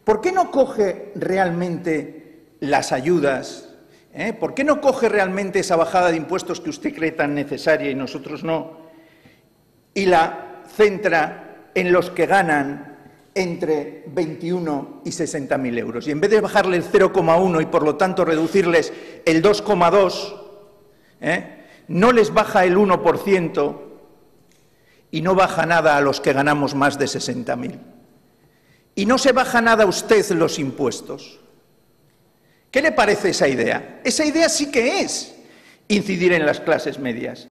¿Por qué no coge realmente las ayudas? ¿Por qué no coge realmente esa bajada de impuestos que usted cree tan necesaria y nosotros no? Y la centra en los que ganan entre 21 y 60.000 euros. Y en vez de bajarle el 0,1 y por lo tanto reducirles el 2,2, no les baja el 1% y no baja nada a los que ganamos más de 60.000. Y no se baja nada a usted los impuestos. ¿Qué le parece esa idea? Esa idea sí que es incidir en las clases medias.